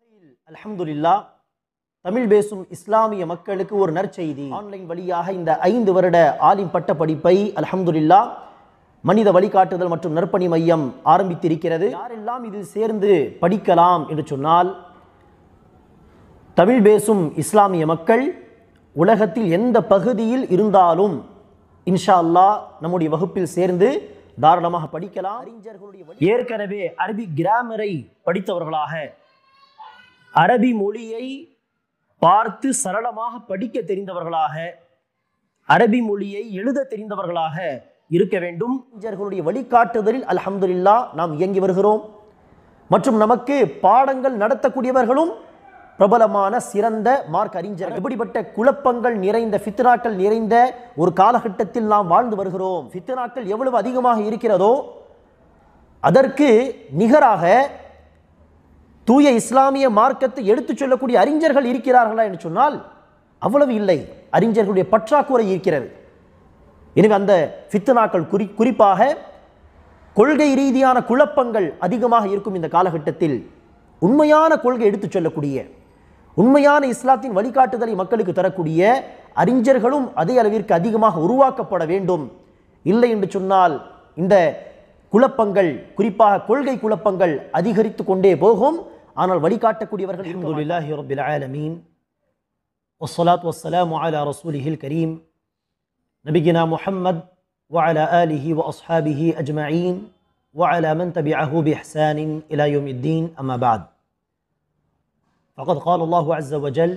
அல்ஹம்துலில்லாஹ் தமிழ் பேசும் இஸ்லாமிய மக்களுக்கு ஒரு நற்செய்தி. ஆன்லைன் வழியாக இந்த 5 வருட ஆலிம் பட்ட படிப்பை அல்ஹம்துலில்லாஹ் மனித வழிகாட்டுதல் மற்றும் நற்பணி மையம் ஆரம்பித்திருக்கிறது. யாரெல்லாம் இதில் சேர்ந்து படிக்கலாம் என்று சொன்னால், தமிழ் பேசும் இஸ்லாமிய மக்கள் உலகத்தில் எந்த பகுதியில் இருந்தாலும் இன்ஷா அல்லாஹ் நம்முடைய வகுப்பில் சேர்ந்து தாராளமாக படிக்கலாம். அறிஞர்களுடைய ஏற்கனவே அரபி கிராமரை படித்தவர்களாக, அரபி மொழியை பார்த்து சரளமாக படிக்க தெரிந்தவர்களாக, அரபி மொழியை எழுத தெரிந்தவர்களாக இருக்க வேண்டும். அறிஞர்களுடைய வழிகாட்டுதலில் அல்ஹம்துலில்லாஹ் நாம் இயங்கி வருகிறோம். மற்றும் நமக்கு பாடங்கள் நடத்தக்கூடியவர்களும் பிரபலமான சிறந்த மார்க் அறிஞர்கள். எப்படிப்பட்ட குழப்பங்கள் நிறைந்த, ஃபித்னாக்கள் நிறைந்த ஒரு காலகட்டத்தில் நாம் வாழ்ந்து வருகிறோம். ஃபித்னாக்கள் எவ்வளவு அதிகமாக இருக்கிறதோ அதற்கு நிகராக தூய இஸ்லாமிய மார்க்கத்தை எடுத்துச் சொல்லக்கூடிய அறிஞர்கள் இருக்கிறார்களா என்று சொன்னால் அவ்வளவு இல்லை. அறிஞர்களுடைய பற்றாக்குறை இருக்கிறது. எனவே அந்த ஃபித்னாக்கள் குறிப்பாக கொள்கை ரீதியான குழப்பங்கள் அதிகமாக இருக்கும் இந்த காலகட்டத்தில் உண்மையான கொள்கை எடுத்துச் சொல்லக்கூடிய, உண்மையான இஸ்லாத்தின் வழிகாட்டுதலை மக்களுக்கு தரக்கூடிய அறிஞர்களும் அதே அளவிற்கு அதிகமாக உருவாக்கப்பட வேண்டும். இல்லை என்று சொன்னால் இந்த குழப்பங்கள், குறிப்பாக கொள்கை குழப்பங்கள் அதிகரித்து கொண்டே போகும். ஆனால் வழிகாட்டக்கூடியவர்கள். அல்ஹம்துலில்லாஹி ரப்பில் ஆலமீன் வஸ்ஸலாத்து வஸ்ஸலாமு அலா ரசூலிஹில் கரீம் நபியினா முஹம்மத் வஅலா ஆலிஹி வஅஸ்ஹாபிஹி அஜ்மஈன் வஅலா மன் தபிஅஹு பிஇஹ்சானின் இலா யௌமிddin. அம்மா பஅத். فقد قال الله عز وجل: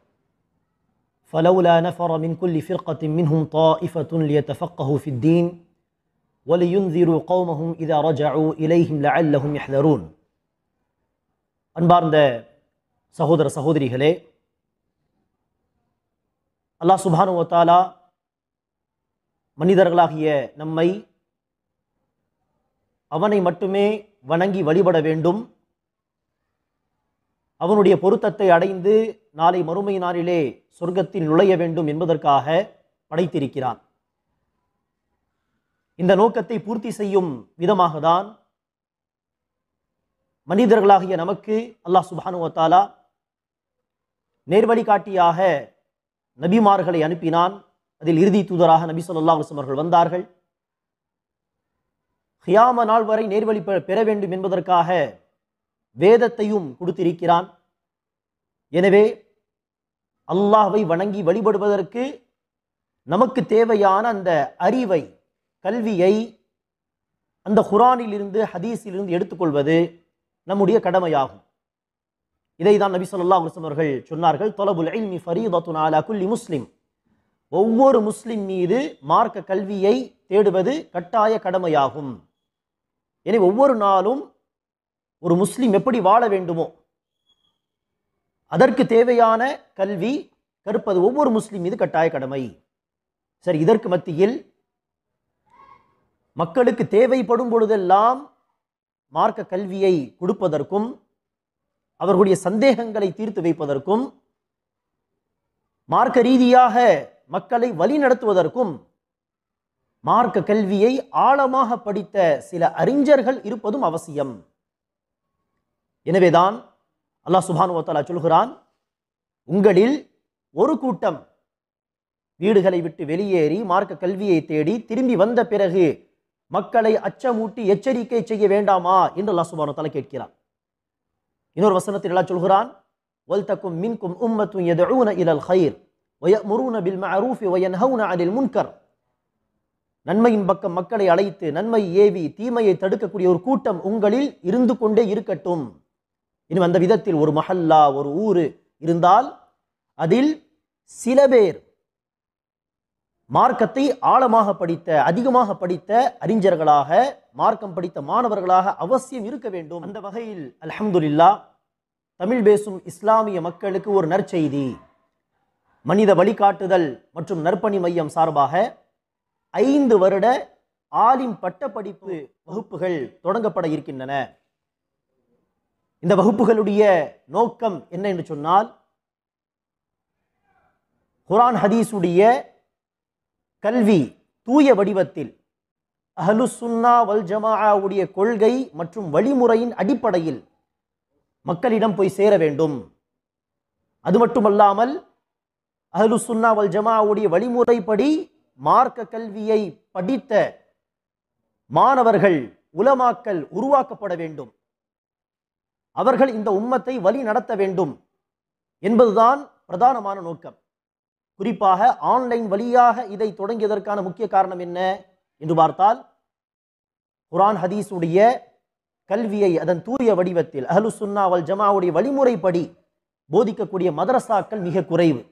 فلولا نفر من كل فرقة منهم طائفة ليتفقهوا في الدين ولينذروا قومهم إذا رجعوا إليهم لعلهم يحذرون. அன்பார்ந்த சகோதர சகோதரிகளே, அல்லாஹ் சுப்ஹானஹு வ தஆலா மனிதர்களாகிய நம்மை அவனை மட்டுமே வணங்கி வழிபட வேண்டும், அவனுடைய பொருத்தத்தை அடைந்து நாளை மறுமை நாளிலே சொர்க்கத்தில் நுழைய வேண்டும் என்பதற்காக படைத்திருக்கிறான். இந்த நோக்கத்தை பூர்த்தி செய்யும் விதமாக தான் மனிதர்களாகிய நமக்கு அல்லாஹ் சுப்ஹானஹு வ தஆலா நேர்வழிகாட்டியாக நபிமார்களை அனுப்பினான். அதில் இறுதி தூதராக நபி ஸல்லல்லாஹு அலைஹி வஸல்லம் அவர்கள் வந்தார்கள். கியாம நாள் வரை நேர்வழி பெற வேண்டும் என்பதற்காக வேதத்தையும் கொடுத்திருக்கிறான். எனவே அல்லாஹ்வை வணங்கி வழிபடுவதற்கு நமக்கு தேவையான அந்த அறிவை, கல்வியை அந்த குர்ஆனில் இருந்து, ஹதீஸில் இருந்து எடுத்துக்கொள்வது நம்முடைய கடமையாகும். இதை தான் நபி ஸல்லல்லாஹு அலைஹி வஸல்லம் அவர்கள் சொன்னார்கள்: தலபுல் இல்மி ஃபரீதத்துன் அலா குல்லி முஸ்லிம். ஒவ்வொரு முஸ்லிம் மீது மார்க்க கல்வியை தேடுவது கட்டாய கடமையாகும். எனவே ஒவ்வொரு நாளும் ஒரு முஸ்லிம் எப்படி வாழ வேண்டுமோ அதற்கு தேவையான கல்வி கற்பது ஒவ்வொரு முஸ்லிம் மீது கட்டாய கடமை. சரி, இதற்கு மத்தியில் மக்களுக்கு தேவைப்படும் பொழுதெல்லாம் மார்க்க கல்வியை கொடுப்பதற்கும், அவர்களுடைய சந்தேகங்களை தீர்த்து வைப்பதற்கும், மார்க்க ரீதியாக மக்களை வழி நடத்துவதற்கும் மார்க்க கல்வியை ஆழமாக படித்த சில அறிஞர்கள் இருப்பதும் அவசியம். எனவேதான் அல்லாஹ் சுப்ஹானஹு வ தஆலா சொல்கிறான்: உங்களில் ஒரு கூட்டம் வீடுகளை விட்டு வெளியேறி மார்க்க கல்வியை தேடி திரும்பி வந்த பிறகு மக்களை அச்சமூட்டி எச்சரிக்கை செய்ய வேண்டாமா என்று அல்லாஹ் சுப்ஹானஹு வ தஆலா கேட்கிறான். இன்னொரு வசனத்தில் அல்லாஹ் சொல்கிறான்: வல்தகும் மின்கும் உம்மத்துன் யதுஊன இலல் கைர் வயஅமுரூன பில் மஅரூஃபி வயன்ஹவுன அனில் முன்கர். நன்மையின் பக்கம் மக்களை அழைத்து நன்மை ஏவி தீமையை தடுக்கக்கூடிய ஒரு கூட்டம் உங்களில் இருந்து கொண்டே இருக்கட்டும். இன்னும் அந்த விதத்தில் ஒரு மஹல்லா, ஒரு ஊரு இருந்தால் அதில் சில பேர் மார்க்கத்தை ஆழமாக படித்த, அதிகமாக படித்த அறிஞர்களாக, மார்க்கம் படித்த மாணவர்களாக அவசியம் இருக்க வேண்டும். அந்த வகையில் அல்ஹம்துலில்லாஹ் தமிழ் பேசும் இஸ்லாமிய மக்களுக்கு ஒரு நற்செய்தி. மனித வழிகாட்டுதல் மற்றும் நற்பணி மையம் சார்பாக 5 வருட ஆலிம் பட்ட படிப்பு வகுப்புகள் தொடங்கப்பட இருக்கின்றன. இந்த வகுப்புகளுடைய நோக்கம் என்ன என்று சொன்னால், குர்ஆன் ஹதீஸுடைய கல்வி தூய வடிவத்தில் அஹ்லுஸ் சுன்னா வல் ஜமாஅவுடைய கொள்கை மற்றும் வழிமுறையின் அடிப்படையில் மக்களிடம் போய் சேர வேண்டும். அது மட்டுமல்லாமல் அஹ்லு சுன்னா வல் ஜமாவுடைய வழிமுறைப்படி மார்க்க கல்வியை படித்த மாணவர்கள், உலமாக்கள் உருவாக்கப்பட வேண்டும். அவர்கள் இந்த உம்மத்தை வழி நடத்த வேண்டும் என்பதுதான் பிரதானமான நோக்கம். குறிப்பாக ஆன்லைன் வழியாக இதை தொடங்கியதற்கான முக்கிய காரணம் என்ன என்று பார்த்தால், குர்ஆன் ஹதீஸுடைய கல்வியை அதன் தூய வடிவத்தில் அஹ்லு சுன்னா வல் ஜமாவுடைய வழிமுறைப்படி போதிக்கக்கூடிய மதரசாக்கள் மிக குறைவு.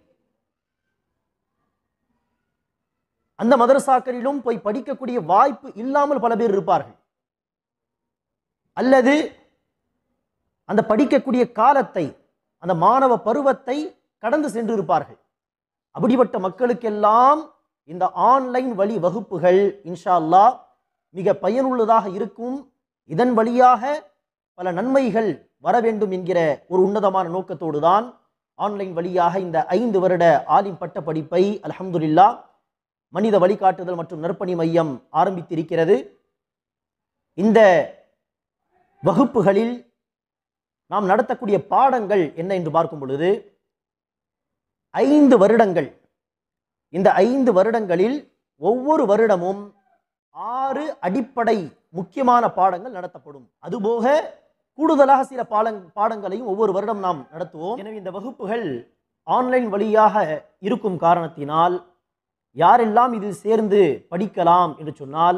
அந்த மதரசாக்களிலும் போய் படிக்கக்கூடிய வாய்ப்பு இல்லாமல் பல பேர் இருப்பார்கள், அல்லது அந்த படிக்கக்கூடிய காலத்தை, அந்த மாணவ பருவத்தை கடந்து சென்று இருப்பார்கள். அப்படிப்பட்ட மக்களுக்கெல்லாம் இந்த ஆன்லைன் வழி வகுப்புகள் இன்ஷா அல்லாஹ் மிக பயனுள்ளதாக இருக்கும். இதன் வழியாக பல நன்மைகள் வர வேண்டும் என்கிற ஒரு உன்னதமான நோக்கத்தோடு தான் ஆன்லைன் வழியாக இந்த 5 வருட ஆலிம் பட்ட படிப்பை அல்ஹம்துலில்லாஹ் மனித வழிகாட்டுதல் மற்றும் நற்பணி மையம் ஆரம்பித்திருக்கிறது. இந்த வகுப்புகளில் நாம் நடத்தக்கூடிய பாடங்கள் என்ன என்று பார்க்கும் பொழுது 5 வருடங்கள். இந்த 5 வருடங்களில் ஒவ்வொரு வருடமும் 6 அடிப்படை முக்கியமான பாடங்கள் நடத்தப்படும். அதுபோக கூடுதலாக சில பாடங்களையும் ஒவ்வொரு வருடம் நாம் நடத்துவோம். எனவே இந்த வகுப்புகள் ஆன்லைன் வழியாக இருக்கும் காரணத்தினால் யாரெல்லாம் இதில் சேர்ந்து படிக்கலாம் என்று சொன்னால்,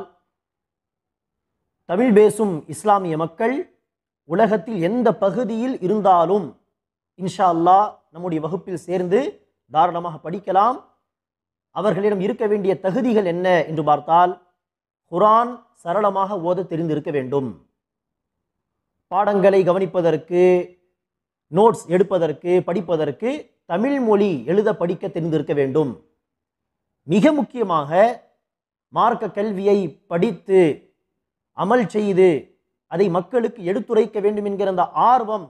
தமிழ் பேசும் இஸ்லாமிய மக்கள் உலகத்தில் எந்த பகுதியில் இருந்தாலும் இன்ஷா அல்லாஹ் நம்முடைய வகுப்பில் சேர்ந்து தாராளமாக படிக்கலாம். அவர்களிடம் இருக்க வேண்டிய தகுதிகள் என்ன என்று பார்த்தால், குர்ஆன் சரளமாக ஓத தெரிந்திருக்க வேண்டும். பாடங்களை கவனிப்பதற்கு, நோட்ஸ் எடுப்பதற்கு, படிப்பதற்கு தமிழ் மொழி எழுத படிக்க தெரிந்திருக்க வேண்டும். மிக முக்கியமாக மார்க்க கல்வியை படித்து அமல் செய்து அதை மக்களுக்கு எடுத்துரைக்க வேண்டும் என்கிற அந்த ஆர்வம்,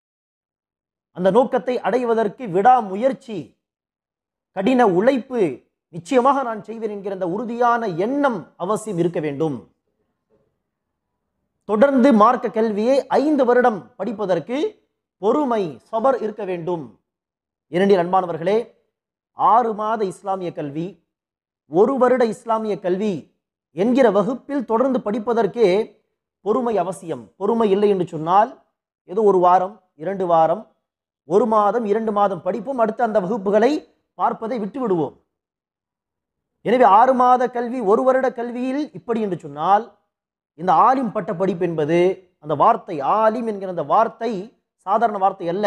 அந்த நோக்கத்தை அடைவதற்கு விடாமுயற்சி, கடின உழைப்பு, நிச்சயமாக நான் செய்வேன் என்கிற அந்த உறுதியான எண்ணம் அவசியம் இருக்க வேண்டும். தொடர்ந்து மார்க்க கல்வியை 5 வருடம் படிப்பதற்கு பொறுமை, சபர் இருக்க வேண்டும். இரண்டில் அன்பானவர்களே, 6 மாத இஸ்லாமிய கல்வி, 1 வருட இஸ்லாமிய கல்வி என்கிற வகுப்பில் தொடர்ந்து படிப்பதற்கே பொறுமை அவசியம். பொறுமை இல்லை என்று சொன்னால் ஏதோ 1 வாரம், 2 வாரம், 1 மாதம், 2 மாதம் படிப்போம், அடுத்து அந்த வகுப்புகளை பார்ப்பதை விட்டு விடுவோம். எனவே 6 மாத கல்வி, 1 வருட கல்வியில் இப்படி என்று சொன்னால், இந்த ஆலிம் பட்ட படிப்பு என்பது, அந்த வார்த்தை ஆலிம் என்கிற அந்த வார்த்தை சாதாரண வார்த்தை அல்ல.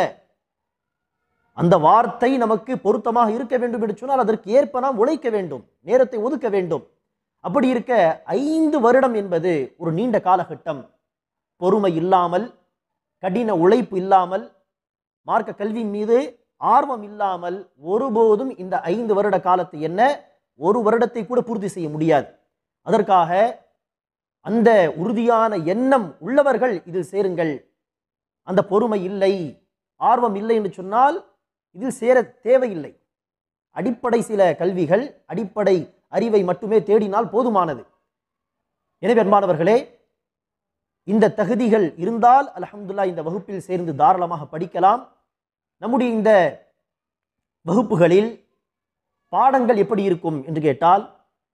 அந்த வார்த்தை நமக்கு பொருத்தமாக இருக்க வேண்டும் என்று சொன்னால் அதற்கு ஏற்ப நாம் உழைக்க வேண்டும், நேரத்தை ஒதுக்க வேண்டும். அப்படி இருக்க 5 வருடம் என்பது ஒரு நீண்ட காலகட்டம். பொறுமை இல்லாமல், கடின உழைப்பு இல்லாமல், மார்க்க கல்வியின் மீது ஆர்வம் இல்லாமல் ஒருபோதும் இந்த 5 வருட காலத்தை என்ன 1 வருடத்தை கூட பூர்த்தி செய்ய முடியாது. அதற்காக அந்த உறுதியான எண்ணம் உள்ளவர்கள் இதில் சேருங்கள். அந்த பொறுமை இல்லை, ஆர்வம் இல்லை என்று சொன்னால் இதில் சேர தேவையில்லை. அடிப்படை சில கல்விகள், அடிப்படை அறிவை மட்டுமே தேடினால் போதுமானது. எனவே அன்பானவர்களே, இந்த தகுதிகள் இருந்தால் அல்ஹம்துலில்லாஹ் இந்த வகுப்பில் சேர்ந்து தாராளமாக படிக்கலாம். நம்முடைய இந்த வகுப்புகளில் பாடங்கள் எப்படி இருக்கும் என்று கேட்டால்,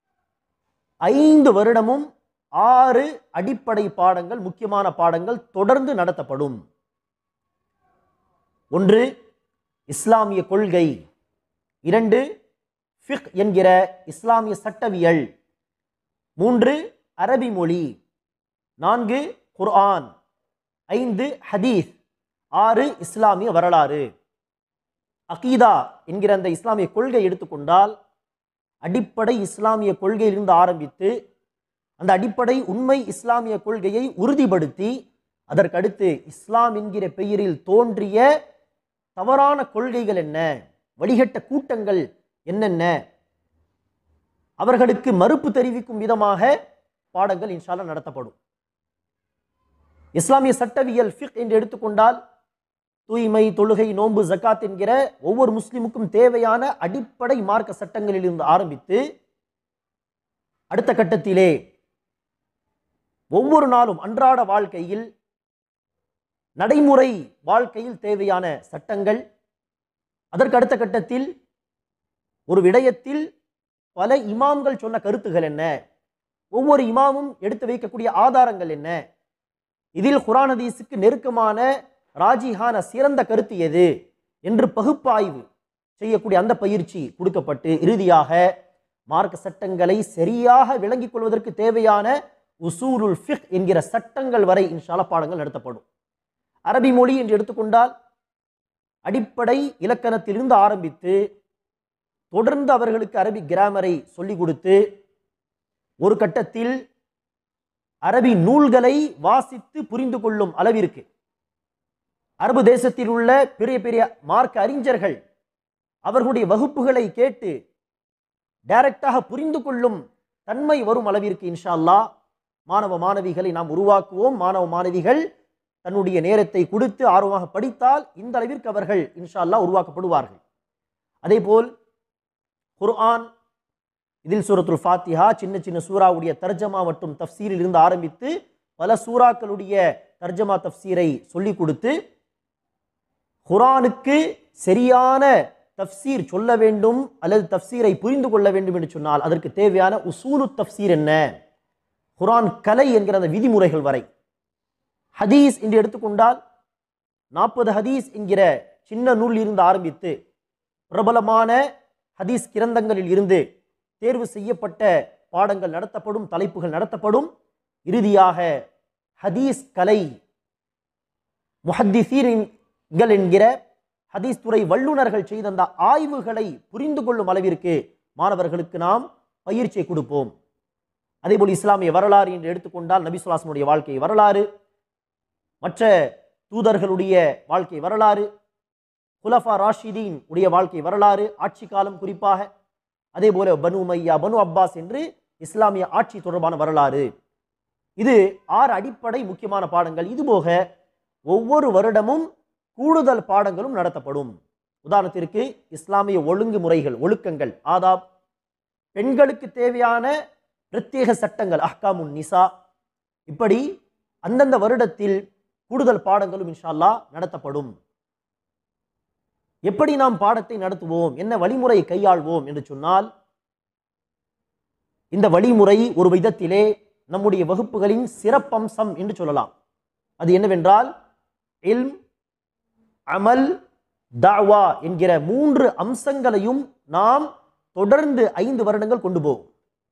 5 வருடமும் 6 அடிப்படை பாடங்கள், முக்கியமான பாடங்கள் தொடர்ந்து நடத்தப்படும். 1 இஸ்லாமிய கொள்கை, 2 ஃபிக்ஹ் என்கிற இஸ்லாமிய சட்டவியல், 3 அரபி மொழி, 4 குர்ஆன், 5 ஹதீஸ், 6 இஸ்லாமிய வரலாறு. அகீதா என்கிற அந்த இஸ்லாமிய கொள்கை எடுத்துக்கொண்டால், அடிப்படை இஸ்லாமிய கொள்கையிலிருந்து ஆரம்பித்து அந்த அடிப்படை உண்மை இஸ்லாமிய கொள்கையை உறுதிப்படுத்தி, அதற்கடுத்து இஸ்லாம் என்கிற பெயரில் தோன்றிய தவறான கொள்கைகள் என்ன, வழிகட்ட கூட்டங்கள் என்னென்ன, அவர்களுக்கு மறுப்பு தெரிவிக்கும் விதமாக பாடங்கள் இன்ஷா அல்லாஹ் நடத்தப்படும். இஸ்லாமிய சட்டவியல் ஃபிக்ஹ் என்று எடுத்துக்கொண்டால், தூய்மை, தொழுகை, நோன்பு, ஜக்காத் என்கிற ஒவ்வொரு முஸ்லிமுக்கும் தேவையான அடிப்படை மார்க்க சட்டங்களில் இருந்து ஆரம்பித்து அடுத்த கட்டத்திலே ஒவ்வொரு நாளும் அன்றாட வாழ்க்கையில் நடைமுறை வாழ்க்கையில் தேவையான சட்டங்கள், அதற்கு அடுத்த கட்டத்தில் ஒரு விடயத்தில் பல இமாம்கள் சொன்ன கருத்துகள் என்ன, ஒவ்வொரு இமாமும் எடுத்து வைக்கக்கூடிய ஆதாரங்கள் என்ன, இதில் குர்ஆன் ஹதீஸுக்கு நெருக்கமான ராஜிஹான சிறந்த கருத்து எது என்று பகுப்பாய்வு செய்யக்கூடிய அந்த பயிற்சி கொடுக்கப்பட்டு இறுதியாக மார்க்க சட்டங்களை சரியாக விளங்கிக் கொள்வதற்கு தேவையான உசூலுல் ஃபிக்ஹ் என்கிற சட்டங்கள் வரை இன்ஷா அல்லாஹ் பாடங்கள் நடத்தப்படும். அரபி மொழி என்று எடுத்துக்கொண்டால் அடிப்படை இலக்கணத்திலிருந்து ஆரம்பித்து தொடர்ந்து அவர்களுக்கு அரபி கிராமரை சொல்லிக் கொடுத்து ஒரு கட்டத்தில் அரபி நூல்களை வாசித்து புரிந்து கொள்ளும் அளவிற்கு அரபு தேசத்தில் உள்ள பெரிய பெரிய மார்க்க அறிஞர்கள் அவர்களுடைய வகுப்புகளை கேட்டு டைரக்டாக புரிந்து கொள்ளும் தன்மை வரும் அளவிற்கு இன்ஷா அல்லாஹ் மாணவ மாணவிகளை நாம் உருவாக்குவோம். மாணவ மாணவிகள் தன்னுடைய நேரத்தை கொடுத்து ஆர்வமாக படித்தால் இந்த அளவிற்கு அவர்கள் இன்ஷா அல்லாஹ் உருவாக்கப்படுவார்கள். அதேபோல் குர்ஆன், இதில் சூரத்துல் ஃபாத்திஹா, சின்ன சின்ன சூராவுடைய தர்ஜமா மற்றும் தஃப்சீரில் இருந்து ஆரம்பித்து பல சூறாக்களுடைய தர்ஜமா தஃப்சீரை சொல்லிக் கொடுத்து குர்ஆனுக்கு சரியான தஃப்சீர் சொல்ல வேண்டும் அல்லது தஃப்சீரை புரிந்து கொள்ள வேண்டும் என்று சொன்னால் அதற்கு தேவையான உசூலு தஃப்சீர் என்ன, குர்ஆன் கலை என்கிற அந்த விதிமுறைகள் வரை. ஹதீஸ் என்று எடுத்துக்கொண்டால் 40 ஹதீஸ் என்கிற சின்ன நூலில் இருந்து ஆரம்பித்து பிரபலமான ஹதீஸ் கிரந்தங்களில் இருந்து தேர்வு செய்யப்பட்ட பாடங்கள் நடத்தப்படும், தலைப்புகள் நடத்தப்படும். இறுதியாக ஹதீஸ் கலை முஹத்திஸீன்கள் என்கிற ஹதீஸ் துறை வல்லுநர்கள் செய்த அந்த ஆய்வுகளை புரிந்து கொள்ளும் அளவிற்கு மாணவர்களுக்கு நாம் பயிற்சியை கொடுப்போம். அதேபோல் இஸ்லாமிய வரலாறு என்று எடுத்துக்கொண்டால் நபி ஸல்லல்லாஹு அலைஹி வஸல்லம் வாழ்க்கை வரலாறு, மற்ற தூதர்களுடைய வாழ்க்கை வரலாறு, குலஃபா ராஷிதீன் உடைய வாழ்க்கை வரலாறு, ஆட்சி காலம் குறிப்பாக, அதே போல பனு உமையா, பனு அப்பாஸ் என்று இஸ்லாமிய ஆட்சி தொடர்பான வரலாறு. இது 6 அடிப்படை முக்கியமான பாடங்கள். இதுபோக ஒவ்வொரு வருடமும் கூடுதல் பாடங்களும் நடத்தப்படும். உதாரணத்திற்கு இஸ்லாமிய ஒழுங்குமுறைகள், ஒழுக்கங்கள், ஆதாப், பெண்களுக்கு தேவையான பிரத்யேக சட்டங்கள், அஹ்காமுன் நிசா, இப்படி அந்தந்த வருடத்தில் கூடுதல் பாடங்களும் இன்ஷா அல்லாஹ் நடத்தப்படும். எப்படி நாம் பாடத்தை நடத்துவோம், என்ன வழிமுறை கையாள்வோம் என்று சொன்னால், இந்த வழிமுறை ஒரு விதத்திலே நம்முடைய வகுப்புகளின் சிறப்பம்சம் என்று சொல்லலாம். அது என்னவென்றால் இல்ம், அமல், தாவா என்கிற 3 அம்சங்களையும் நாம் தொடர்ந்து 5 வருடங்கள் கொண்டு போவோம்.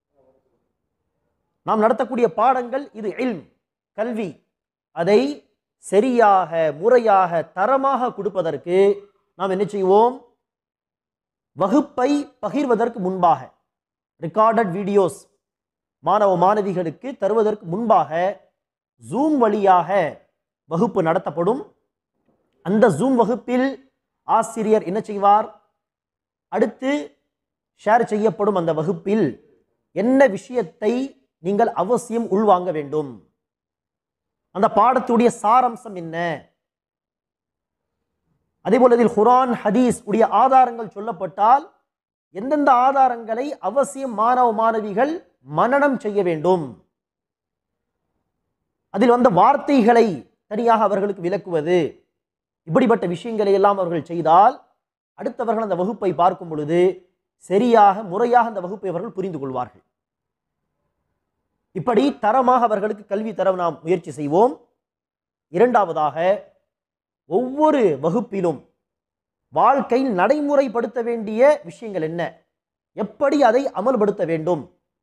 நாம் நடத்தக்கூடிய பாடங்கள் இது இல்ம், கல்வி, அதை சரியாக முறையாக தரமாக கொடுப்பதற்கு நாம் என்ன செய்வோம், வகுப்பை பகிர்வதற்கு முன்பாக ரெக்கார்டட் வீடியோஸ் மாணவ மாணவிகளுக்கு தருவதற்கு முன்பாக ஜூம் வழியாக வகுப்பு நடத்தப்படும். அந்த ஜூம் வகுப்பில் ஆசிரியர் என்ன செய்வார், அடுத்து ஷேர் செய்யப்படும் அந்த வகுப்பில் என்ன விஷயத்தை நீங்கள் அவசியம் உள்வாங்க வேண்டும், அந்த பாடத்துடைய சாரம்சம் என்ன, அதேபோல இதில் குர்ஆன் ஹதீஸ் உடைய ஆதாரங்கள் சொல்லப்பட்டால் எந்தெந்த ஆதாரங்களை அவசியம் மாணவ மாணவிகள் மனனம் செய்ய வேண்டும், அதில் வந்த வார்த்தைகளை தனியாக அவர்களுக்கு விளக்குவது, இப்படிப்பட்ட விஷயங்களை எல்லாம் அவர்கள் செய்தால் அடுத்தவர்கள் அந்த வகுப்பை பார்க்கும் பொழுது சரியாக முறையாக அந்த வகுப்பை அவர்கள் புரிந்து கொள்வார்கள். இப்படி தரமாக அவர்களுக்கு கல்வி தர நாம் முயற்சி செய்வோம். இரண்டாவதாக, ஒவ்வொரு வகுப்பிலும் வாழ்க்கையில் நடைமுறைப்படுத்த வேண்டிய விஷயங்கள் என்ன, எப்படி அதை அமல்படுத்த வேண்டும்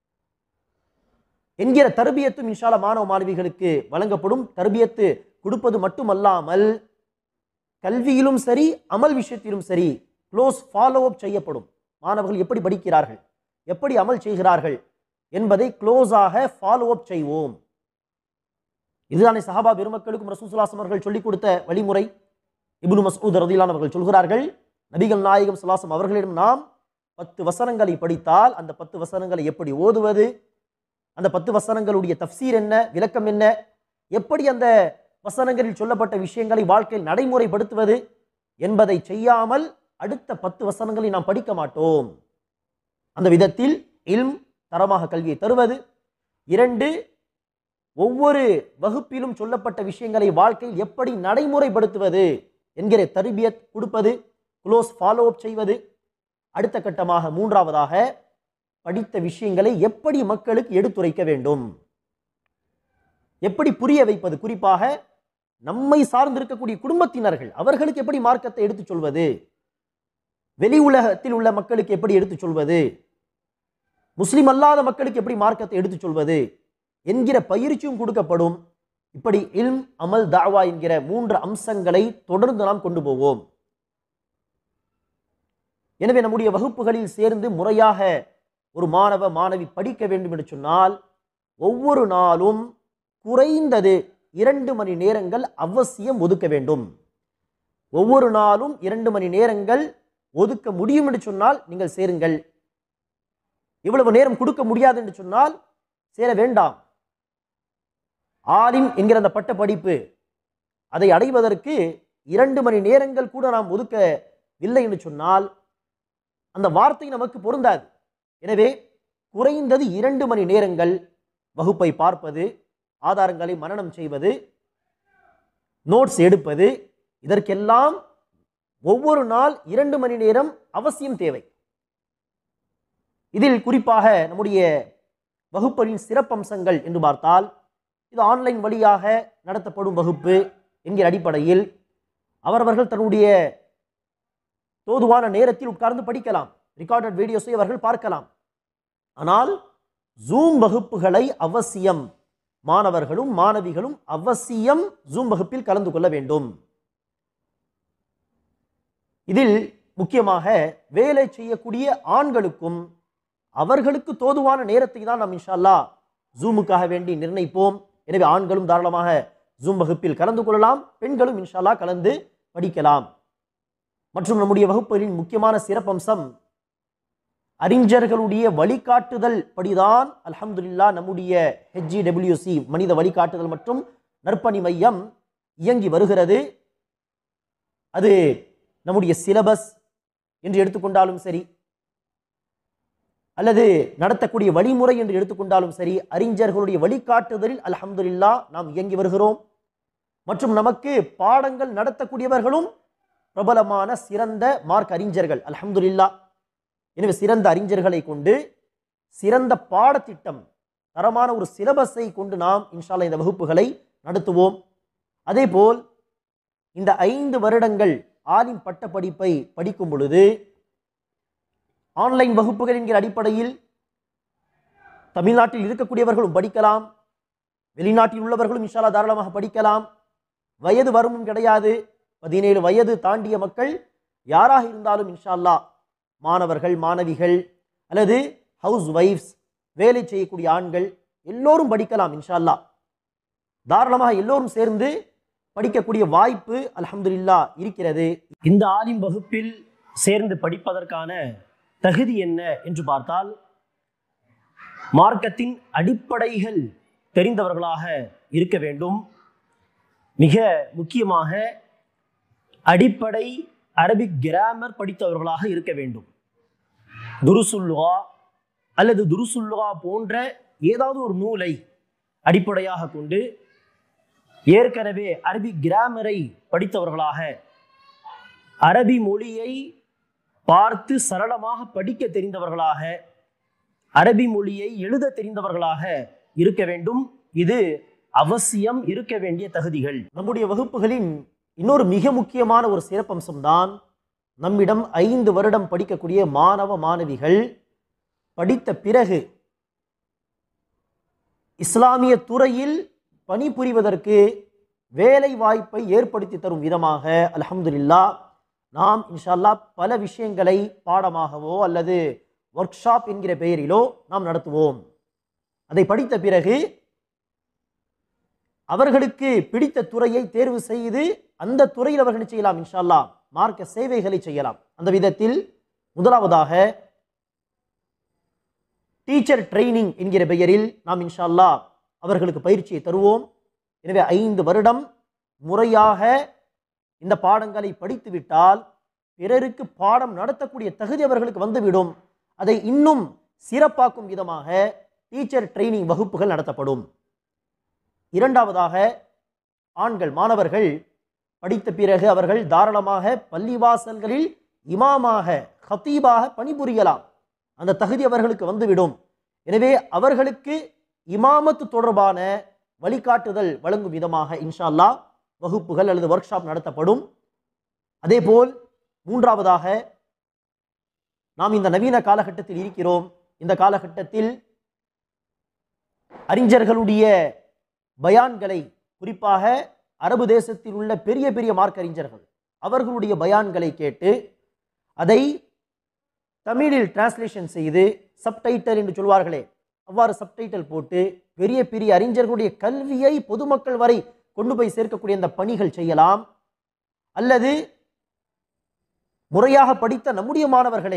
என்கிற தர்பியத்தும் இன்ஷா அல்லாஹ் மாணவ மாணவிகளுக்கு வழங்கப்படும். தர்பியத்து கொடுப்பது மட்டுமல்லாமல் கல்வியிலும் சரி அமல் விஷயத்திலும் சரி க்ளோஸ் ஃபாலோ அப் செய்யப்படும். மாணவர்கள் எப்படி படிக்கிறார்கள், எப்படி அமல் செய்கிறார்கள் என்பதை க்ளோஸாக ஃபாலோ அப் செய்வோம். இதுதானே சஹாபா பெருமக்களுக்கும் ரசூல் ஸல்லல்லாஹு அலைஹி வஸல்லம் அவர்கள் சொல்லிக் கொடுத்த வழிமுறை. இப்னு மஸ்ஊத் ரலியல்லாஹு அன்ஹு அவர்கள் சொல்கிறார்கள், நபிகள் நாயகம் ஸல்லல்லாஹு அலைஹி வஸல்லம் அவர்களிடம் நாம் 10 வசனங்களை படித்தால் அந்த 10 வசனங்களை எப்படி ஓதுவது, அந்த 10 வசனங்களுடைய தஃப்சீர் என்ன, விளக்கம் என்ன, எப்படி அந்த வசனங்களில் சொல்லப்பட்ட விஷயங்களை வாழ்க்கையில் நடைமுறைப்படுத்துவது என்பதை செய்யாமல் அடுத்த 10 வசனங்களை நாம் படிக்க மாட்டோம். அந்த விதத்தில் இல்ம், தரமாக கல்வியை தருவது. 2, ஒவ்வொரு வகுப்பிலும் சொல்லப்பட்ட விஷயங்களை வாழ்க்கையில் எப்படி நடைமுறைப்படுத்துவது என்கிற தர்பியத் கொடுப்பது, க்ளோஸ் ஃபாலோ அப் செய்வது. அடுத்த கட்டமாக மூன்றாவதாக படித்த விஷயங்களை எப்படி மக்களுக்கு எடுத்துரைக்க வேண்டும், எப்படி புரிய வைப்பது. குறிப்பாக நம்மை சார்ந்திருக்கக்கூடிய குடும்பத்தினர்கள், அவர்களுக்கு எப்படி மார்க்கத்தை எடுத்துச் சொல்வது, வெளி உலகத்தில் உள்ள மக்களுக்கு எப்படி எடுத்துச் சொல்வது, முஸ்லிம் அல்லாத மக்களுக்கு எப்படி மார்க்கத்தை எடுத்துச் சொல்வது என்கிற பயிற்சியும் கொடுக்கப்படும். இப்படி இல்ம், அமல், தாவா என்கிற 3 அம்சங்களை தொடர்ந்து நாம் கொண்டு போவோம். எனவே நம்முடைய வகுப்புகளில் சேர்ந்து முறையாக ஒரு மாணவ மாணவி படிக்க வேண்டும் என்று சொன்னால் ஒவ்வொரு நாளும் குறைந்தது 2 மணி நேரங்கள் அவசியம் ஒதுக்க வேண்டும். ஒவ்வொரு நாளும் 2 மணி நேரங்கள் ஒதுக்க முடியும் என்று சொன்னால் நீங்கள் சேருங்கள். இவ்வளவு நேரம் கொடுக்க முடியாது என்று சொன்னால் சேர வேண்டாம். ஆலிம் என்கிற அந்த பட்ட படிப்பு, அதை அடைவதற்கு 2 மணி நேரங்கள் கூட நாம் ஒதுக்கவில்லை என்று சொன்னால் அந்த வார்த்தை நமக்கு பொருந்தாது. எனவே குறைந்தது 2 மணி நேரங்கள் வகுப்பை பார்ப்பது, ஆதாரங்களை மனனம் செய்வது, நோட்ஸ் எடுப்பது, இதற்கெல்லாம் ஒவ்வொரு நாள் 2 மணி நேரம் அவசியம் தேவை. இதில் குறிப்பாக நம்முடைய வகுப்பறின் சிறப்பம்சங்கள் என்று பார்த்தால், இது ஆன்லைன் வழியாக நடத்தப்படும் வகுப்பு என்கிற அடிப்படையில் அவரவர்கள் தன்னுடைய தோதுவான நேரத்தில் உட்கார்ந்து படிக்கலாம். ரெக்கார்டட் வீடியோஸை அவர்கள் பார்க்கலாம். ஆனால் ஜூம் வகுப்புகளை அவசியம் மாணவர்களும் மாணவிகளும் அவசியம் ஜூம் வகுப்பில் கலந்து கொள்ள வேண்டும். இதில் முக்கியமாக வேலை செய்யக்கூடிய ஆண்களுக்கும் அவர்களுக்கு தோதுவான நேரத்தை தான் நாம் இன்ஷா அல்லாஹ் ஜூமுக்காக வேண்டி நிர்ணயிப்போம். எனவே ஆண்களும் தாராளமாக ஜூம் வகுப்பில் கலந்து கொள்ளலாம், பெண்களும் இன்ஷா அல்லாஹ் கலந்து படிக்கலாம். மற்றும் நம்முடைய வகுப்புகளின் முக்கியமான சிறப்பம்சம், அறிஞர்களுடைய வழிகாட்டுதல் படிதான் அல்ஹம்துலில்லாஹ் நம்முடைய HGWC மனித வழிகாட்டுதல் மற்றும் நற்பணி மையம் இயங்கி வருகிறது. அது நம்முடைய சிலபஸ் என்று எடுத்துக்கொண்டாலும் சரி, அல்லது நடத்தக்கூடிய வழிமுறை என்று எடுத்துக்கொண்டாலும் சரி, அறிஞர்களுடைய வழிகாட்டுதலில் அல்ஹம்துலில்லாஹ் நாம் இயங்கி வருகிறோம். மற்றும் நமக்கு பாடங்கள் நடத்தக்கூடியவர்களும் பிரபலமான சிறந்த மார்க் அறிஞர்கள் அல்ஹம்துலில்லாஹ். எனவே சிறந்த அறிஞர்களை கொண்டு சிறந்த பாடத்திட்டம், தரமான ஒரு சிலபஸை கொண்டு நாம் இன்ஷா அல்லாஹ் இந்த வகுப்புகளை நடத்துவோம். அதேபோல் இந்த 5 வருடங்கள் ஆலிம் பட்ட படிப்பை படிக்கும் பொழுது ஆன்லைன் வகுப்புகள் என்கிற அடிப்படையில் தமிழ்நாட்டில் இருக்கக்கூடியவர்களும் படிக்கலாம், வெளிநாட்டில் உள்ளவர்களும் இன்ஷா அல்லாஹ் தாராளமாக படிக்கலாம். வயது வரம்பும் கிடையாது. 17 வயது தாண்டிய மக்கள் யாராக இருந்தாலும் இன்ஷா அல்லாஹ், மாணவர்கள், மாணவிகள் அல்லது ஹவுஸ் வைஃப்ஸ், வேலை செய்யக்கூடிய ஆண்கள் எல்லோரும் படிக்கலாம் இன்ஷா அல்லாஹ். தாராளமாக எல்லோரும் சேர்ந்து படிக்கக்கூடிய வாய்ப்பு அல்ஹம்துலில்லாஹ் இருக்கிறது. இந்த ஆலிம் வகுப்பில் சேர்ந்து படிப்பதற்கான தகுதி என்ன என்று பார்த்தால், மார்க்கத்தின் அடிப்படைகள் தெரிந்தவர்களாக இருக்க வேண்டும். மிக முக்கியமாக அடிப்படை அரபிக் கிராமர் படித்தவர்களாக இருக்க வேண்டும். துருசுல்லுகா அல்லது துருசுல்லுகா போன்ற ஏதாவது ஒரு நூலை அடிப்படையாக கொண்டு ஏற்கனவே அரபிக் கிராமரை படித்தவர்களாக, அரபி மொழியை பார்த்து சரளமாக படிக்க தெரிந்தவர்களாக, அரபி மொழியை எழுத தெரிந்தவர்களாக இருக்க வேண்டும். இது அவசியம் இருக்க வேண்டிய தகுதிகள். நம்முடைய வகுப்புகளின் இன்னொரு மிக முக்கியமான ஒரு சிறப்பம்சம்தான், நம்மிடம் 5 வருடம் படிக்கக்கூடிய மாணவ மாணவிகள் படித்த பிறகு இஸ்லாமிய துறையில் பணிபுரிவதற்கு வேலை வாய்ப்பை ஏற்படுத்தி தரும் விதமாக அல்ஹம்துலில்லாஹ் நாம் இன்ஷா அல்லாஹ் பல விஷயங்களை பாடமாகவோ அல்லது ஒர்க் ஷாப் என்கிற பெயரிலோ நாம் நடத்துவோம். அதை படித்த பிறகு அவர்களுக்கு பிடித்த துறையை தேர்வு செய்து அந்த துறையில் அவர்கள் செய்யலாம், இன்ஷா அல்லாஹ் மார்க்க சேவைகளை செய்யலாம். அந்த விதத்தில் முதலாவதாக டீச்சர் ட்ரைனிங் என்கிற பெயரில் நாம் இன்ஷா அல்லாஹ் அவர்களுக்கு பயிற்சியை தருவோம். எனவே 5 வருடம் முறையாக இந்த பாடங்களை படித்து விட்டால் பிறருக்கு பாடம் நடத்தக்கூடிய தகுதி அவர்களுக்கு வந்துவிடும். அதை இன்னும் சிறப்பாக்கும் விதமாக டீச்சர் ட்ரைனிங் வகுப்புகள் நடத்தப்படும். இரண்டாவதாக, ஆண்கள் மாணவர்கள் படித்த பிறகு அவர்கள் தாராளமாக பள்ளிவாசல்களில் இமாமாக, ஹத்தீபாக பணிபுரியலாம். அந்த தகுதி அவர்களுக்கு வந்துவிடும். எனவே அவர்களுக்கு இமாமத்து தொடர்பான வழிகாட்டுதல் வழங்கும் விதமாக இன்ஷா அல்லாஹ் வகுப்புகள் அல்லது ஒர்க் ஷாப் நடத்தப்படும். அதேபோல் மூன்றாவதாக, நாம் இந்த நவீன காலகட்டத்தில் இருக்கிறோம். இந்த காலகட்டத்தில் அறிஞர்களுடைய பயான்களை, குறிப்பாக அரபு தேசத்தில் உள்ள பெரிய பெரிய மார்க்க அறிஞர்கள் அவர்களுடைய பயான்களை கேட்டு அதை தமிழில் டிரான்ஸ்லேஷன் செய்து, சப்டைட்டில் என்று சொல்வார்களே, அவ்வாறு சப்டைட்டில் போட்டு பெரிய பெரிய அறிஞர்களுடைய கல்வியை பொதுமக்கள் வரை கொண்டு போய் சேர்க்கக்கூடிய இந்த பணிகள் செய்யலாம். அல்லது முறையாக படித்த நம்முடைய மாணவர்களே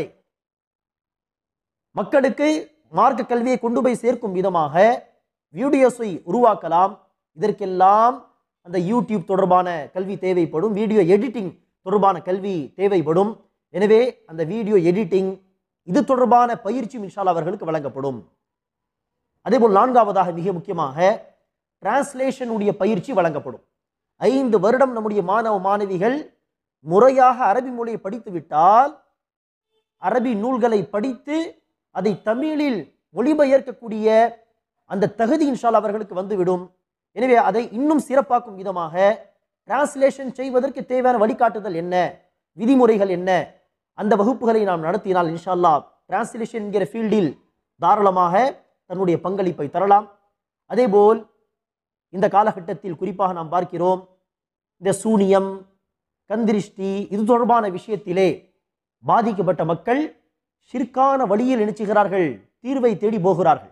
மக்களுக்கு மார்க்க கல்வியை கொண்டு போய் சேர்க்கும் விதமாக வீடியோஸை உருவாக்கலாம். இதற்கெல்லாம் அந்த யூடியூப் தொடர்பான கல்வி தேவைப்படும், வீடியோ எடிட்டிங் தொடர்பான கல்வி தேவைப்படும். எனவே அந்த வீடியோ எடிட்டிங் இது தொடர்பான பயிற்சியும் இன்ஷா அல்லாஹ் அவர்களுக்கு வழங்கப்படும். அதேபோல் நான்காவதாக, மிக முக்கியமாக, டிரான்ஸ்லேஷனுடைய பயிற்சி வழங்கப்படும். 5 வருடம் நம்முடைய மாணவ மாணவிகள் முறையாக அரபி மொழியை படித்து விட்டால், அரபி நூல்களை படித்து அதை தமிழில் மொழிபெயர்க்கக்கூடிய அந்த தகுதி இன்ஷா அல்லாஹ் அவர்களுக்கு வந்துவிடும். எனவே அதை இன்னும் சிறப்பாக்கும் விதமாக டிரான்ஸ்லேஷன் செய்வதற்கு தேவையான வழிகாட்டுதல் என்ன, விதிமுறைகள் என்ன, அந்த வகுப்புகளை நாம் நடத்தினால் இன்ஷா அல்லாஹ் டிரான்ஸ்லேஷன் என்கிற ஃபீல்டில் தாராளமாக தன்னுடைய பங்களிப்பை தரலாம். அதேபோல் இந்த காலகட்டத்தில் குறிப்பாக நாம் பார்க்கிறோம், இந்த சூனியம், கந்திருஷ்டி இது தொடர்பான விஷயத்திலே பாதிக்கப்பட்ட மக்கள் ஷிர்கான வழியில் நினைச்சுகிறார்கள், தீர்வை தேடி போகிறார்கள்.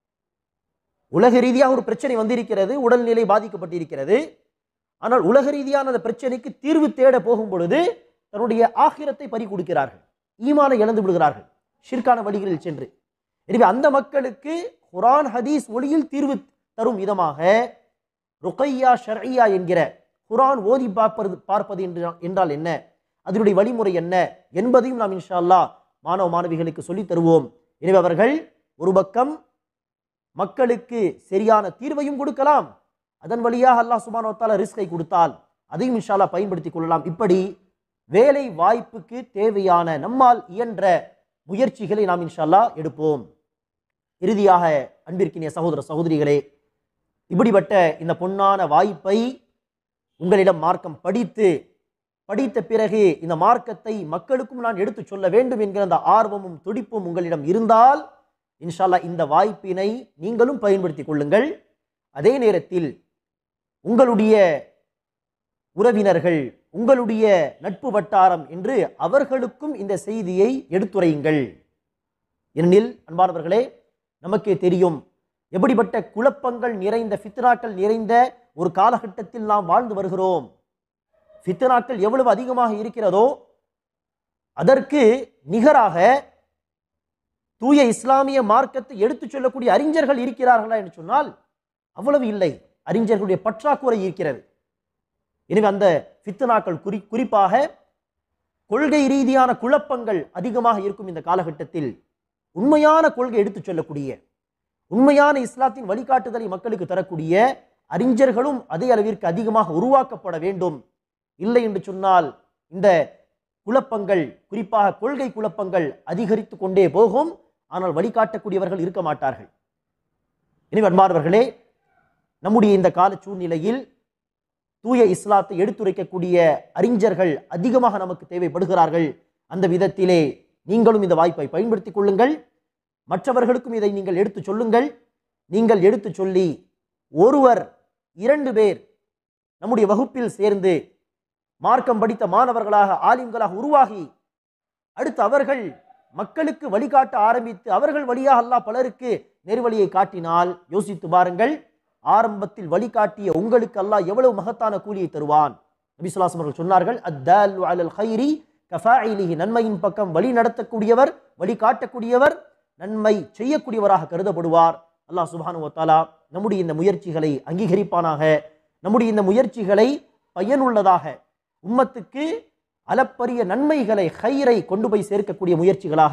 உலக ரீதியாக ஒரு பிரச்சனை வந்திருக்கிறது, உடல்நிலை பாதிக்கப்பட்டிருக்கிறது. ஆனால் உலக ரீதியான அந்த பிரச்சனைக்கு தீர்வு தேட போகும் பொழுது தன்னுடைய ஆகிரத்தை பறி கொடுக்கிறார்கள், ஈமானை இழந்து விடுகிறார்கள் ஷிர்கான வழிகளில் சென்று. எனவே அந்த மக்களுக்கு குர்ஆன் ஹதீஸ் ஒளியில் தீர்வு தரும் விதமாக ருக்கையா ஷர்இயா என்கிற குர்ஆன் ஓதி பார்ப்பது என்றால் என்ன, அதனுடைய வழிமுறை என்ன என்பதையும் நாம் இன்ஷா அல்லாஹ் மாணவ மாணவிகளுக்கு சொல்லித் தருவோம். எனவே அவர்கள் ஒரு பக்கம் மக்களுக்கு சரியான தீர்வையும் கொடுக்கலாம், அதன் வழியாக அல்லாஹ் சுப்ஹானஹு வ தஆலா ரிஸ்கை கொடுத்தால் அதையும் இன்ஷா அல்லாஹ் பயன்படுத்திக் கொள்ளலாம். இப்படி வேலை வாய்ப்புக்கு தேவையான நம்மால் இயன்ற முயற்சிகளை நாம் இன்ஷா அல்லாஹ் எடுப்போம். இறுதியாக அன்பிற்கினிய சகோதர சகோதரிகளே, இப்படிப்பட்ட இந்த பொன்னான வாய்ப்பை உங்களிடம் மார்க்கம் படித்த பிறகு இந்த மார்க்கத்தை மக்களுக்கும் நான் எடுத்து சொல்ல வேண்டும் என்கிற அந்த ஆர்வமும் துடிப்பும் உங்களிடம் இருந்தால் இன்ஷா அல்லாஹ் இந்த வாய்ப்பினை நீங்களும் பயன்படுத்திக் கொள்ளுங்கள். அதே நேரத்தில் உங்களுடைய உறவினர்கள், உங்களுடைய நட்பு வட்டாரம் என்று அவர்களுக்கும் இந்த செய்தியை எடுத்துரையுங்கள். ஏனெனில் அன்பானவர்களே, நமக்கே தெரியும் எப்படிப்பட்ட குழப்பங்கள் நிறைந்த, ஃபித்னாக்கள் நிறைந்த ஒரு காலகட்டத்தில் நாம் வாழ்ந்து வருகிறோம். ஃபித்னாக்கள் எவ்வளவு அதிகமாக இருக்கிறதோ அதற்கு நிகராக தூய இஸ்லாமிய மார்க்கத்தை எடுத்துச் சொல்லக்கூடிய அறிஞர்கள் இருக்கிறார்களா என்று சொன்னால் அவ்வளவு இல்லை, அறிஞர்களுடைய பற்றாக்குறை இருக்கிறது. எனவே அந்த ஃபித்னாக்கள் குறிப்பாக கொள்கை ரீதியான குழப்பங்கள் அதிகமாக இருக்கும் இந்த காலகட்டத்தில் உண்மையான கொள்கை எடுத்துச் சொல்லக்கூடிய, உண்மையான இஸ்லாத்தின் வழிகாட்டுதலை மக்களுக்கு தரக்கூடிய அறிஞர்களும் அதே அளவிற்கு அதிகமாக உருவாக்கப்பட வேண்டும். இல்லை என்று சொன்னால் இந்த குழப்பங்கள், குறிப்பாக கொள்கை குழப்பங்கள் அதிகரித்து கொண்டே போகும். ஆனால் வழிகாட்டக்கூடியவர்கள் இருக்க மாட்டார்கள். எனவே அன்பானவர்களே, நம்முடைய இந்த கால சூழ்நிலையில் தூய இஸ்லாத்தை எடுத்துரைக்கக்கூடிய அறிஞர்கள் அதிகமாக நமக்கு தேவைப்படுகிறார்கள். அந்த விதத்திலே நீங்களும் இந்த வாய்ப்பை பயன்படுத்திக் கொள்ளுங்கள். மற்றவர்களுக்கும் இதை நீங்கள் எடுத்து சொல்லுங்கள். நீங்கள் எடுத்து சொல்லி ஒருவர் 2 பேர் நம்முடைய வகுப்பில் சேர்ந்து மார்க்கம் படித்த மாணவர்களாக, ஆலிம்களாக உருவாகி அடுத்து அவர்கள் மக்களுக்கு வழிகாட்ட ஆரம்பித்து அவர்கள் வழியாக அல்லாஹ் பலருக்கு நேர்வழியை காட்டினால் யோசித்து பாருங்கள், ஆரம்பத்தில் வழிகாட்டிய உங்களுக்கு அல்லாஹ் எவ்வளவு மகத்தான கூலியை தருவான். நபி ஸல்லல்லாஹு அலைஹி வஸல்லம் சொன்னார்கள், அத்தாலு அலல் கைரி கஃபாயிலிஹி, நன்மையின் பக்கம் வழி நடத்தக்கூடியவர், வழிகாட்டக்கூடியவர், நன்மை செய்யக்கூடியவராக கருதப்படுவார். அல்லாஹ் சுப்ஹானஹு வ தஆலா நம்முடைய இந்த முயற்சிகளை அங்கீகரிப்பானாக. நம்முடைய இந்த முயற்சிகளை பயனுள்ளதாக, உம்மத்துக்கு அளப்பரிய நன்மைகளை, ஹைரை கொண்டு போய் சேர்க்கக்கூடிய முயற்சிகளாக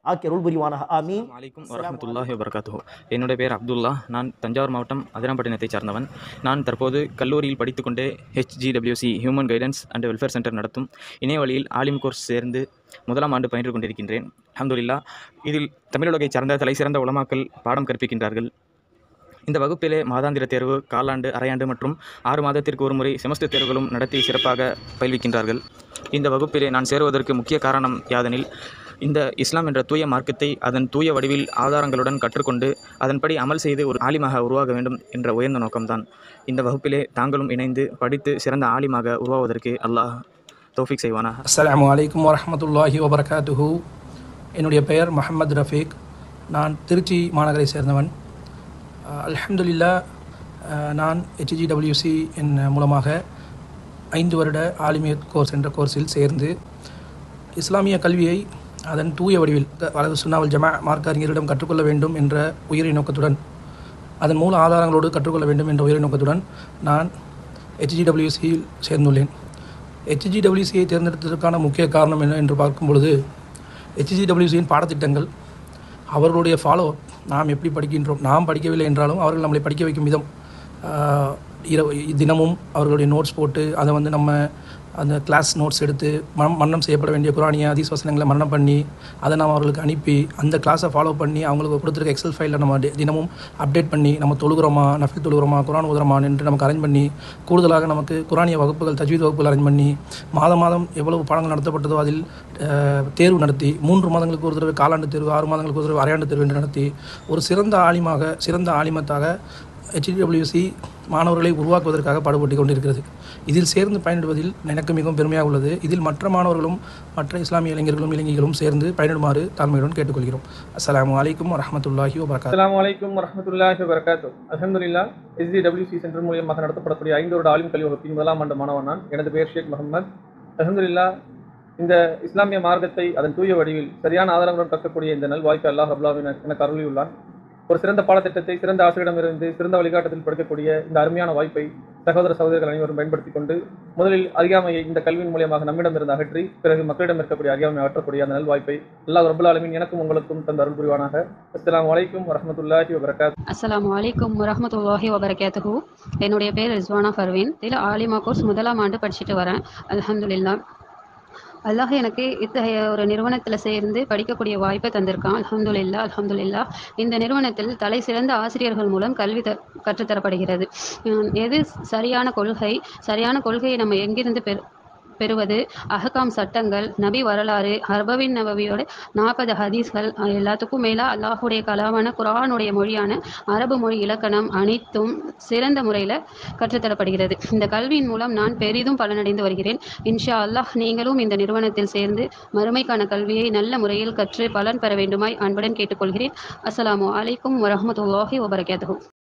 ஆக்கி அருள் புரிவானாக. ஆமீன். அஸ்ஸலாமு அலைக்கும் வரஹ்மத்துல்லாஹி வபரகாத்துஹு. என்னுடைய பேர் அப்துல்லா. நான் தஞ்சாவூர் மாவட்டம் அதிராம்பட்டினத்தை சார்ந்தவன். நான் தற்போது கல்லூரியில் படித்துக்கொண்டே HGWC human guidance and welfare centre நடத்தும் இணைய வழியில் ஆலிம் கோர்ஸ் சேர்ந்து முதலாம் ஆண்டு பயின்று கொண்டிருக்கின்றேன். அல்ஹம்துலில்லாஹ். இதில் தமிழுலகை சார்ந்த தலை சிறந்த உலமாக்கள் பாடம் கற்பிக்கின்றார்கள். இந்த வகுப்பிலே மாதாந்திர தேர்வு, காலாண்டு, அரையாண்டு மற்றும் 6 மாதத்திற்கு ஒரு முறை செமஸ்டர் தேர்வுகளும் நடத்தி சிறப்பாக பயில்விக்கின்றார்கள். இந்த வகுப்பிலே நான் சேருவதற்கு முக்கிய காரணம் யாதெனில், இந்த இஸ்லாம் என்ற தூய மார்க்கத்தை அதன் தூய வடிவில் ஆதாரங்களுடன் கற்றுக்கொண்டு அதன்படி அமல் செய்து ஒரு ஆலிமாக உருவாக வேண்டும் என்ற உயர்ந்த நோக்கம்தான். இந்த வகுப்பிலே தாங்களும் இணைந்து படித்து சிறந்த ஆலிமாக உருவாவதற்கு அல்லாஹ் தௌஃபீக் செய்வானா. அஸ்ஸலாமு அலைக்கும் வரஹ்மத்துல்லாஹி வபரகாத்துஹு. என்னுடைய பெயர் முஹம்மது ரஃபீக். நான் திருச்சி மாநகரை சேர்ந்தவன். அல்ஹம்துலில்லாஹ். நான் HGWC என் மூலமாக 5 வருட ஆலிமியத் கோர்ஸ் என்ற கோர்ஸில் சேர்ந்து இஸ்லாமிய கல்வியை அதன் தூய வடிவில் அதாவது சுன்னாவல் ஜமா மார்க்க அறிஞரிடம் கற்றுக்கொள்ள வேண்டும் என்ற உயரிய நோக்கத்துடன், அதன் மூல ஆதாரங்களோடு கற்றுக்கொள்ள வேண்டும் என்ற உயரிய நோக்கத்துடன் நான் HGWCயில் சேர்ந்துள்ளேன். HGWCயை தேர்ந்தெடுத்ததற்கான முக்கிய காரணம் என்ன என்று பார்க்கும் பொழுது, HGWCயின் பாடத்திட்டங்கள், அவர்களுடைய ஃபாலோ, நாம் எப்படி படிக்கின்றோம், நாம் படிக்கவில்லை என்றாலும் அவர்கள் நம்மளை படிக்க வைக்கும் விதம், தினமும் அவர்களுடைய நோட்ஸ் போட்டு அதை நம்ம அந்த கிளாஸ் நோட்ஸ் எடுத்து மரணம் செய்யப்பட வேண்டிய குரானிய ஹதீஸ் வசனங்களை மரணம் பண்ணி அதை நாம் அவர்களுக்கு அனுப்பி அந்த கிளாஸை ஃபாலோ பண்ணி அவங்களுக்கு கொடுத்துருக்க எக்ஸல் ஃபைலில் நம்ம தினமும் அப்டேட் பண்ணி நம்ம தொழுகிறோமா, நஃபில் தொழுகிறோமா, குரான் ஓதுறோமா என்று நமக்கு அரேஞ்ச் பண்ணி, கூடுதலாக நமக்கு குரானிய வகுப்புகள், தஜ்வீத் வகுப்புகள் அரேஞ்ச் பண்ணி, மாதம் எவ்வளவு பாடங்கள் நடத்தப்பட்டதோ அதில் தேர்வு நடத்தி, 3 மாதங்களுக்கு ஒரு தடவை காலாண்டு தேர்வு, 6 மாதங்களுக்கு ஒரு தடவை அரையாண்டு தேர்வு என்று நடத்தி ஒரு சிறந்த ஆலிமத்தாக HGWC மாணவர்களை உருவாக்குவதற்காக பாடுபட்டு கொண்டிருக்கிறது. இதில் சேர்ந்து பயனிடுவதில் எனக்கு மிகவும் பெருமையாக உள்ளது. இதில் மற்ற மாணவர்களும் மற்ற இஸ்லாமிய இளைஞர்களும் சேர்ந்து பயனிடுமாறு தாழ்மையுடன் கேட்டுக்கொள்கிறோம். அஸ்ஸலாமு அலைக்கும் வரஹ்மத்துல்லாஹி வபரகாத்துஹு. அஸ்ஸலாமு அலைக்கும் வரஹ்மத்துல்லாஹி வபரகாத்துஹு. அல்ஹம்துலில்லாஹ். HGWC சென்டர் மூலமாக நடத்தப்படக்கூடிய 5 வருட ஆலிம் கல்வி வகுப்பின் முதலாம் ஆண்டு மாணவன் நான். எனது பெயர் ஷேக் முகமது. அல்ஹம்துலில்லாஹ். இந்த இஸ்லாமிய மார்க்கத்தை அதன் தூய வடிவில் சரியான ஆதாரங்களுடன் கற்கக்கூடிய இந்த நல்வாய்ப்பை அல்லாஹ் ரப்பல் ஆலமீன் எனக்கு அருளியுள்ளான். ஒரு சிறந்த பாடத்திட்டத்தை சிறந்த ஆசிரியரிடமிருந்து சிறந்த வழிகாட்டத்தில் படிக்கக்கூடிய இந்த அருமையான வாய்ப்பை சகோதரர்கள் அனைவரும் பயன்படுத்திக் கொண்டு முதலில் அறியாமையை இந்த கல்வியின் மூலமாக நம்மிடமிருந்து அகற்றி பிறகு மக்களிடம் இருக்கக்கூடிய அறியாமையை அகற்றக்கூடிய அந்த நல்வாய்ப்பை அல்லாஹ் ரப்பல் ஆலமீன் எனக்கும் உங்களுக்கும் தந்த அருள் புரிவானாக. அஸ்ஸலாமு அலைக்கும் வரஹ்மத்துல்லாஹி வபரகாத்துஹு. அஸ்ஸலாமு அலைக்கும் வரஹ்மத்துல்லாஹி வபரகாத்துஹு. என்னுடைய பேர் ரிஸ்வானா ஃபர்வீன். இதில் ஆலிமா கோர்ஸ் முதலாம் ஆண்டு படிச்சுட்டு வரேன். அல்ஹம்துலில்லாஹ். அல்லாஹ் எனக்கு இத்தகைய ஒரு நிறுவனத்தில் சேர்ந்து படிக்கக்கூடிய வாய்ப்பை தந்திருக்கான். அல்ஹம்துலில்லாஹ். இந்த நிறுவனத்தில் தலை சிறந்த ஆசிரியர்கள் மூலம் கல்வி கற்றுத்தரப்படுகிறது. எது சரியான கொள்கையை நம்ம எங்கிருந்து பெறுவது, அஹ்காம் சட்டங்கள், நபி வரலாறு, அர்பவின் நபவியோட 40 ஹதீஸ்கள், எல்லாத்துக்கும் மேலே அல்லாஹுடைய கலாமான குர்ஆனுடைய மொழியான அரபு மொழி இலக்கணம் அனைத்தும் சிறந்த முறையில் கற்றுத்தரப்படுகிறது. இந்த கல்வியின் மூலம் நான் பெரிதும் பலனடைந்து வருகிறேன். இன்ஷா அல்லாஹ் நீங்களும் இந்த நிறுவனத்தில் சேர்ந்து மறுமைக்கான கல்வியை நல்ல முறையில் கற்று பலன் பெற வேண்டுமாய் அன்புடன் கேட்டுக்கொள்கிறேன். அஸ்ஸலாமு அலைக்கும் வரஹ்மத்துல்லாஹி வபரகாத்துஹு.